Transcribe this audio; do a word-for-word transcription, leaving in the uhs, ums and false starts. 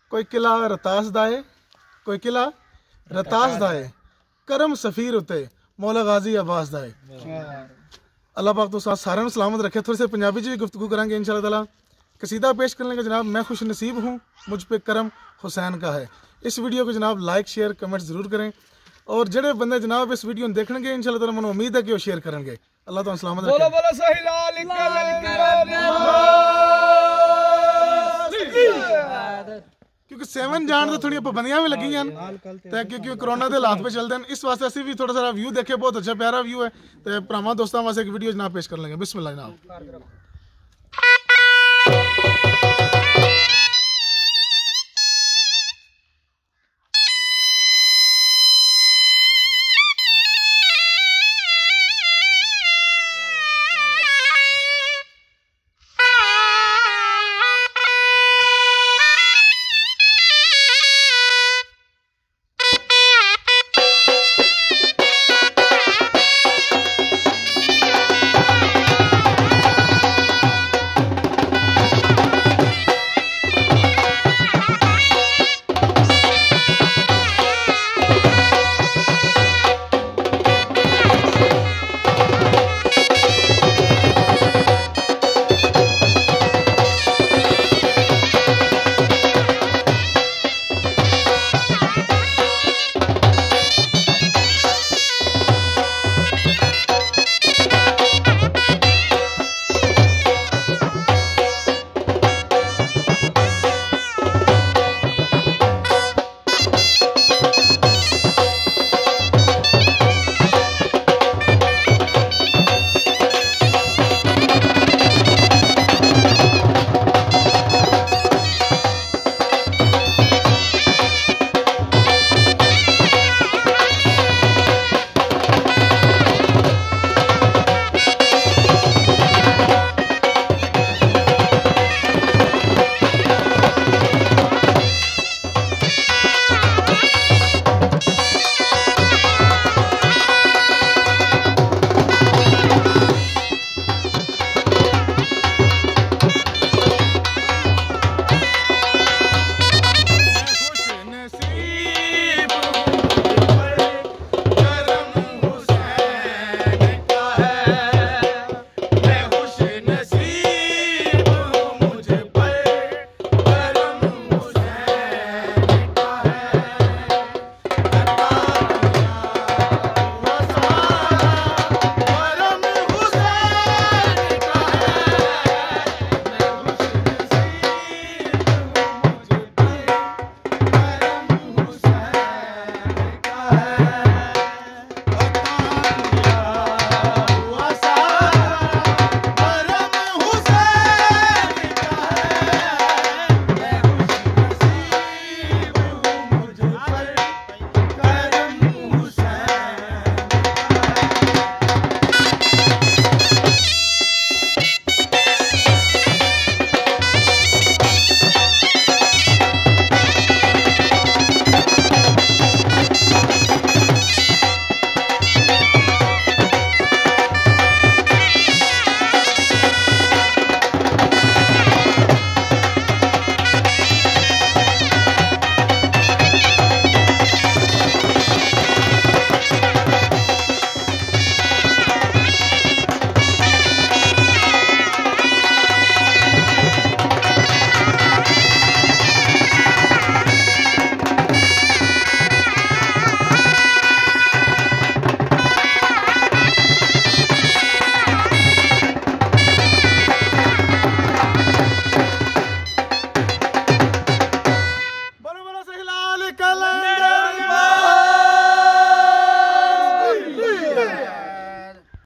कोई किला रतास दाए, कोई किला रतास दाए, करम सफ़ीर उते मौला गाजी अब्बास दाए। अल्लाह पाक तो सारे सलामत रखे। थोड़ी सी पंजाबी जी गुफ्तगू करेंगे इंशाअल्लाह ताला। कसीदा पेश करने का जनाब, मैं खुश नसीब हूँ मुझ पे करम हुसैन का है। इस वीडियो को जनाब लाइक शेयर कमेंट ज़रूर करें और जेडे बंदे जनाब इस वीडियो देखेंगे इंशाअल्लाह ताला मैंने उम्मीद है कि वो शेयर करेंगे। अल्लाह तो सलामत रखे। बोलो बोलो सही लाल क्योंकि सेवन जान तो थोड़ी पाबंदियां भी लगी हैं क्योंकि कोरोना के हालात पे चलते हैं। इस वास्ते असं भी थोड़ा सा व्यू देखे, बहुत अच्छा प्यारा व्यू है। तो भरावां दोस्तों वास्ते एक वीडियो जनाब पेश कर लेंगे। बिस्मिल्लाह जनाब।